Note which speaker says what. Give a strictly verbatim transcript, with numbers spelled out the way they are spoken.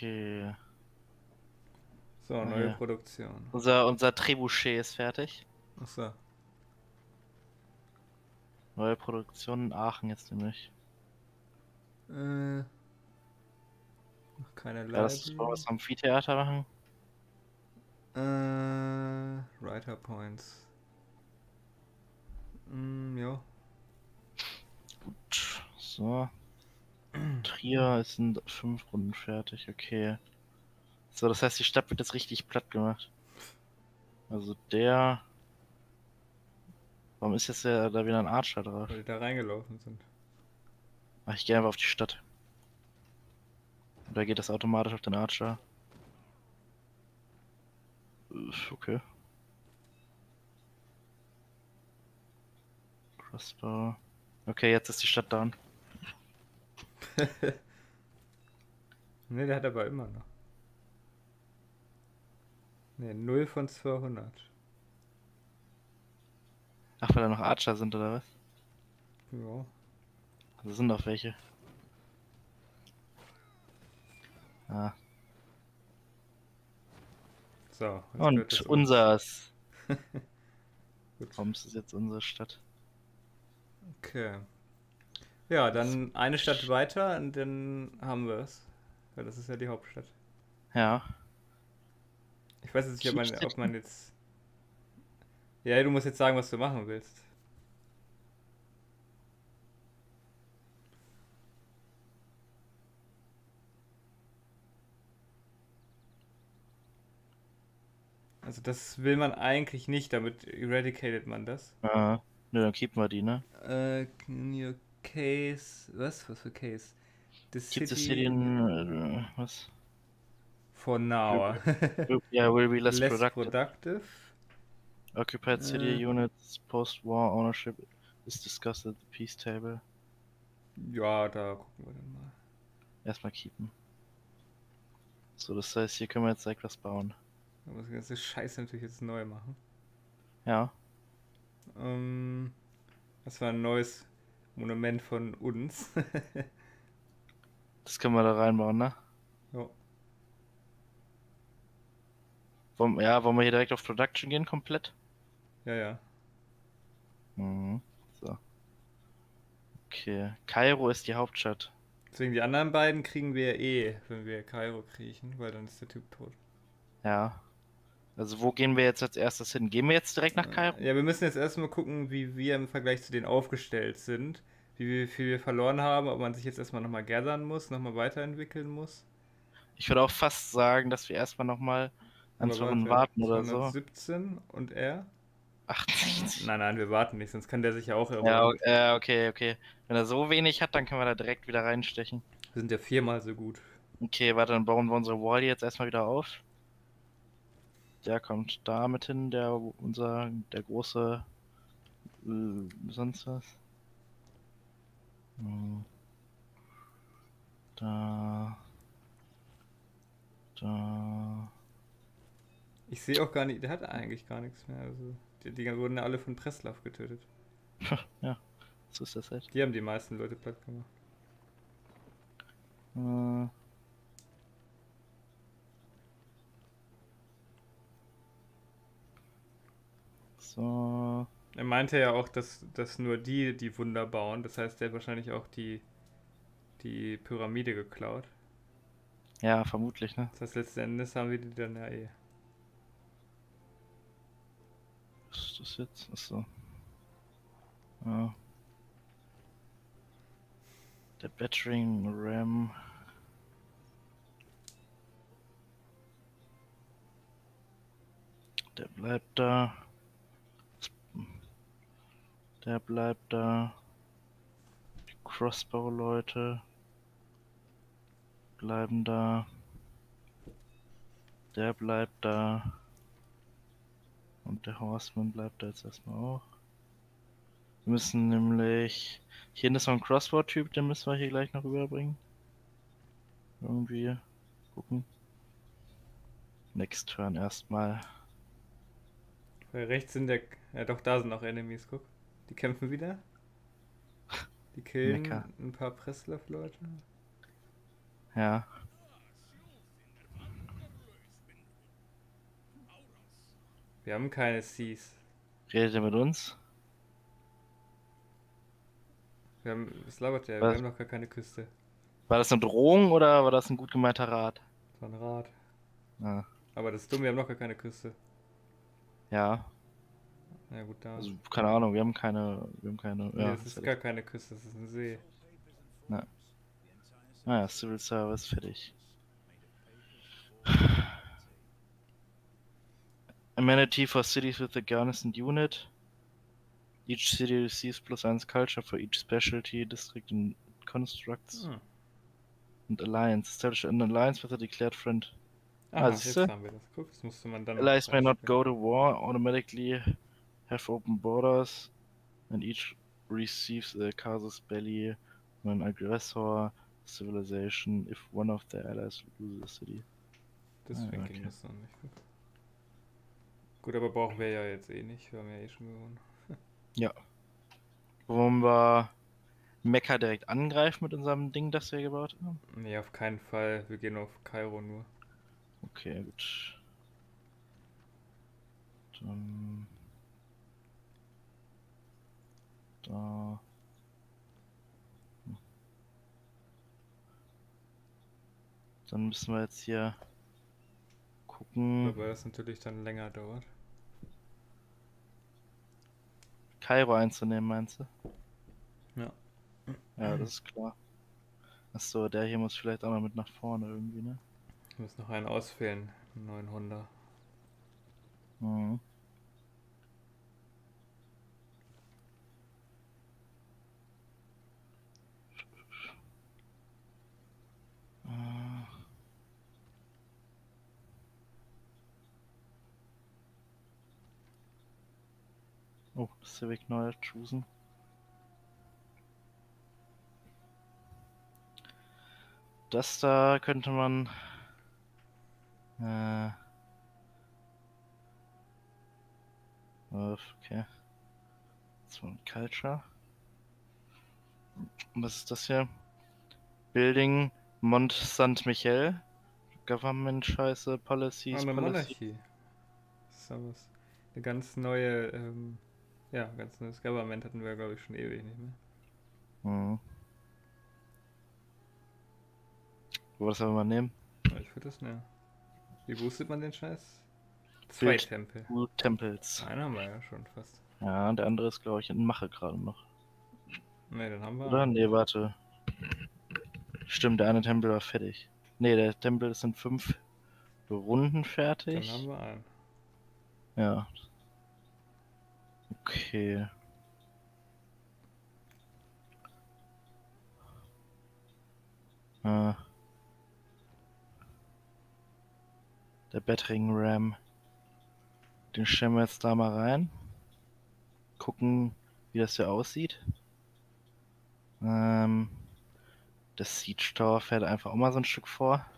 Speaker 1: Okay.
Speaker 2: So,
Speaker 1: Ah,
Speaker 2: neue
Speaker 1: ja.
Speaker 2: Produktion.
Speaker 1: Unser, unser Trebuchet ist fertig.
Speaker 2: Achso.
Speaker 1: Neue Produktion in Aachen jetzt nämlich.
Speaker 2: Äh, noch keine
Speaker 1: Ja, das ist
Speaker 2: Library.
Speaker 1: was Amphitheater machen.
Speaker 2: Äh, Writer Points. Mm, ja.
Speaker 1: Gut. So. Trier ist in fünf Runden fertig, okay. So, das heißt, die Stadt wird jetzt richtig platt gemacht. Also der. Warum ist jetzt der, da wieder ein Archer drauf?
Speaker 2: Weil die da reingelaufen sind.
Speaker 1: Ach, ich gehe einfach auf die Stadt. Oder geht das automatisch auf den Archer? Okay. Crossbow. Okay, jetzt ist die Stadt down.
Speaker 2: Ne, der hat aber immer noch. Ne, null von zweihundert.
Speaker 1: Ach, weil da noch Archer sind, oder was?
Speaker 2: Ja.
Speaker 1: Also sind noch welche. Ah.
Speaker 2: So,
Speaker 1: Und unsers.
Speaker 2: Gut.
Speaker 1: Warum ist es jetzt unsere Stadt?
Speaker 2: Okay. Ja, dann eine Stadt weiter und dann haben wir es. Weil das ist ja die Hauptstadt.
Speaker 1: Ja.
Speaker 2: Ich weiß jetzt nicht, ob man, ob man jetzt... Ja, du musst jetzt sagen, was du machen willst. Also das will man eigentlich nicht, damit eradicated man das.
Speaker 1: Ja. Nö, dann keepen wir die, ne?
Speaker 2: Äh, new case... Was? Was für Case? The
Speaker 1: Keep the
Speaker 2: city...
Speaker 1: city in... Äh, was?
Speaker 2: For now.
Speaker 1: Will, yeah, will be less,
Speaker 2: Less
Speaker 1: productive.
Speaker 2: productive.
Speaker 1: Occupied city
Speaker 2: Äh.
Speaker 1: units post-war ownership is discussed at the peace table.
Speaker 2: Ja, da gucken wir dann mal.
Speaker 1: Erstmal keepen. So, das heißt, hier können wir jetzt direkt was bauen.
Speaker 2: Da muss ich die ganze Scheiße natürlich jetzt neu machen.
Speaker 1: Ja.
Speaker 2: Ähm, das war ein neues Monument von uns.
Speaker 1: Das können wir da reinbauen, ne?
Speaker 2: Ja.
Speaker 1: Wollen, ja, wollen wir hier direkt auf Production gehen, komplett?
Speaker 2: Ja, ja.
Speaker 1: Mhm. So. Okay. Kairo ist die Hauptstadt.
Speaker 2: Deswegen die anderen beiden kriegen wir eh, wenn wir Kairo kriechen, weil dann ist der Typ tot.
Speaker 1: Ja. Also wo gehen wir jetzt als erstes hin? Gehen wir jetzt direkt nach Kairo?
Speaker 2: Ja, wir müssen jetzt erstmal gucken, wie wir im Vergleich zu denen aufgestellt sind. Wie viel wir verloren haben, ob man sich jetzt erstmal nochmal gathern muss, nochmal weiterentwickeln muss.
Speaker 1: Ich würde auch fast sagen, dass wir erstmal nochmal an zwei Runden warten oder so.
Speaker 2: zweihundertsiebzehn und er?
Speaker 1: achtzig.
Speaker 2: Nein, nein, wir warten nicht, sonst kann der sich ja auch erholen.
Speaker 1: Ja, äh, okay, okay. Wenn er so wenig hat, dann können wir da direkt wieder reinstechen.
Speaker 2: Wir sind ja viermal so gut.
Speaker 1: Okay, warte, dann bauen wir unsere Wall jetzt erstmal wieder auf. Der kommt da mit hin, der unser, der große, äh, sonst was. Hm. Da. Da.
Speaker 2: Ich sehe auch gar nicht, der hat eigentlich gar nichts mehr. Also, die, die wurden ja alle von Preslav getötet.
Speaker 1: Ja, so ist das halt.
Speaker 2: Die haben die meisten Leute platt gemacht.
Speaker 1: Äh. So.
Speaker 2: Er meinte ja auch, dass, dass nur die die Wunder bauen. Das heißt, der hat wahrscheinlich auch die, die Pyramide geklaut.
Speaker 1: Ja, vermutlich, ne?
Speaker 2: Das heißt, letzten Endes haben wir die dann ja eh.
Speaker 1: Was ist das jetzt? Achso. Ja. Der Battering Ram. Der bleibt da. Der bleibt da. Die Crossbow-Leute bleiben da. Der bleibt da. Und der Horseman bleibt da jetzt erstmal auch. Wir müssen nämlich... Hier ist noch ein Crossbow-Typ, den müssen wir hier gleich noch rüberbringen. Irgendwie gucken. Next Turn erstmal.
Speaker 2: Weil rechts sind der. Ja, doch, da sind noch Enemies, guck. Die kämpfen wieder. Die killen
Speaker 1: Mecker.
Speaker 2: ein paar Preslav-Leute.
Speaker 1: Ja.
Speaker 2: Wir haben keine Seas.
Speaker 1: Redet ihr mit uns?
Speaker 2: Wir haben, was labert der? Wir
Speaker 1: Was?
Speaker 2: haben noch gar keine Küste.
Speaker 1: War das eine Drohung oder war das ein gut gemeinter Rat?
Speaker 2: So ein Rad.
Speaker 1: Ja.
Speaker 2: Aber das ist dumm, wir haben noch gar keine Küste.
Speaker 1: Ja,
Speaker 2: Na gut, da.
Speaker 1: also keine Ahnung, wir haben keine, wir haben keine,
Speaker 2: Nee,
Speaker 1: ja,
Speaker 2: das
Speaker 1: ist
Speaker 2: ist
Speaker 1: fertig.
Speaker 2: gar keine Küste, das ist ein See.
Speaker 1: Ja. Naja, Civil Service, fertig. Amenity for cities with a garrison unit. Each city receives plus eins culture for each specialty, district and constructs.
Speaker 2: Hm.
Speaker 1: And alliance. Establish an alliance with a declared friend.
Speaker 2: Aha,
Speaker 1: Ah,
Speaker 2: jetzt
Speaker 1: siehste?
Speaker 2: haben wir das. Guck, das musste man dann
Speaker 1: Allies
Speaker 2: noch
Speaker 1: may not
Speaker 2: reinstellen.
Speaker 1: go to war, automatically have open borders, and each receives a casus belli when an aggressor civilization if one of their allies loses a city.
Speaker 2: Das
Speaker 1: Ah,
Speaker 2: Ranking
Speaker 1: okay.
Speaker 2: ist noch nicht gut. Gut, aber brauchen wir ja jetzt eh nicht. Wir haben ja eh schon gewonnen.
Speaker 1: Ja. Wollen wir Mekka direkt angreifen mit unserem Ding, das wir gebaut haben?
Speaker 2: Nee, auf keinen Fall. Wir gehen auf Kairo nur.
Speaker 1: Okay, gut. Dann. Da. Hm. Dann müssen wir jetzt hier gucken.
Speaker 2: Wobei das natürlich dann länger dauert.
Speaker 1: Kairo einzunehmen, meinst du?
Speaker 2: Ja.
Speaker 1: Ja, das ist klar. Achso, der hier muss vielleicht auch noch mit nach vorne irgendwie, ne?
Speaker 2: Ich muss noch einen auswählen. Einen neuen Honda.
Speaker 1: Mhm. Äh. Oh, Civic neu choosen. Das da könnte man. Äh. Okay. Das war Culture. Und was ist das hier? Building Mont Saint-Michel. Government Scheiße,
Speaker 2: Ah,
Speaker 1: Policies,
Speaker 2: eine
Speaker 1: Policy.
Speaker 2: Monarchie. Das ist aber was. Eine ganz neue, ähm, ja, ganz neues Government hatten wir, glaube ich, schon ewig nicht mehr.
Speaker 1: Mhm. Wo das aber mal nehmen?
Speaker 2: Aber ich würde das nehmen. Wie boostet man den Scheiß? Zwei
Speaker 1: Bild.
Speaker 2: Tempel.
Speaker 1: Two Temples.
Speaker 2: Einen haben wir ja schon fast.
Speaker 1: Ja, und der andere ist, glaube ich, in Mache gerade noch.
Speaker 2: Ne, dann haben wir
Speaker 1: Oder?
Speaker 2: einen.
Speaker 1: Nee, warte. Stimmt, der eine Tempel war fertig. Nee, der Tempel ist in fünf Runden fertig.
Speaker 2: Dann haben wir einen.
Speaker 1: Ja. Okay. Äh. Der Battering Ram. Den stellen wir jetzt da mal rein. Gucken, wie das hier aussieht. Ähm. Der Siege Tower fährt einfach auch mal so ein Stück vor.